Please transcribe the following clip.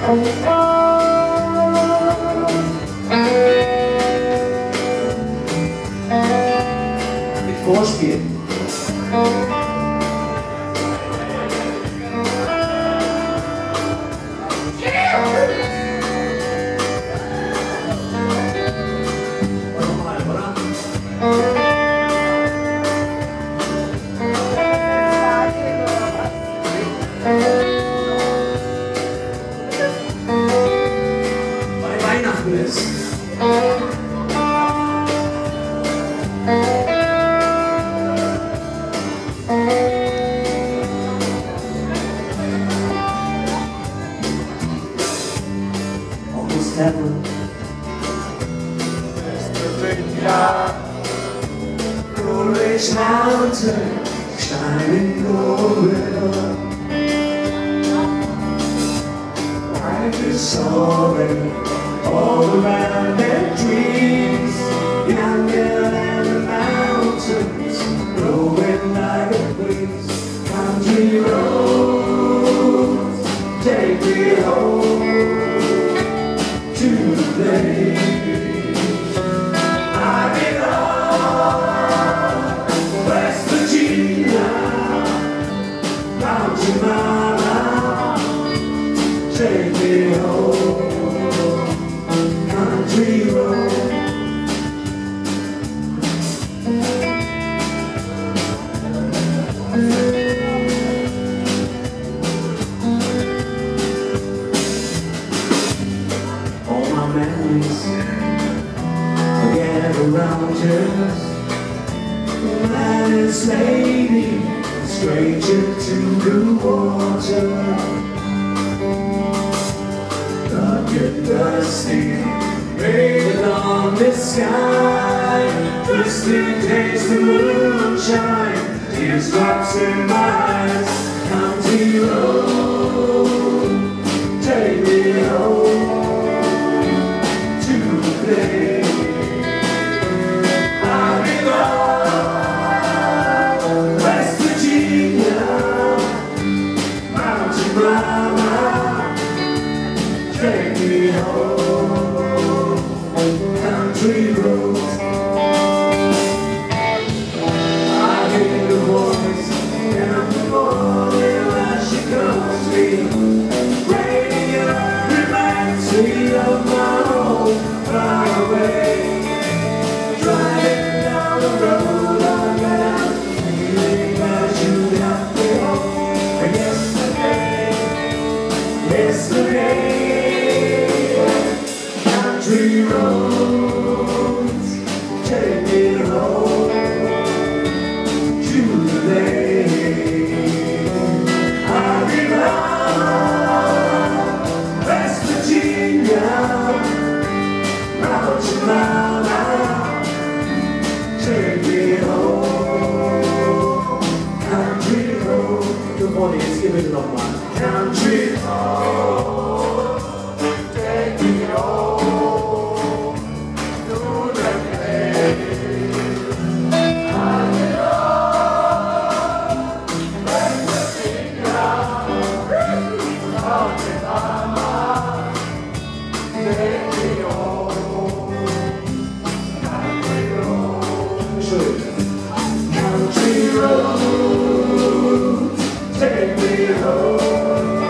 Mit Vorspiel. Weil Weihnachten ist. Almost heaven. Rolling mountain, shining river. Life is soaring all around their dreams, younger than the mountains, blowing like a breeze. Country roads, take me home to the place I belong. West Virginia, Mountain Mama, take me home, country road. All my memories forget around us. This lady, stranger to the water. Dark and dusty, rain on the sky. Twisted taste the moonshine, teardrops in my eyes. County road, take me home to the place I belong. West Virginia, Mountain Mama, take me home, country roads. I hear the voice in the morning as she calls me. Radio reminds me of my home far away. Driving down the road I'm gonna feeling as you left me home. Yesterday, country roads, take me home to the lake I belong. West Virginia, Mountain Mama, take me home, country road. Good morning, let's give it a long one. Country road, take me home to the place I belong. West Virginia, Mountain Mama, take me home, country road. Country road, take me home.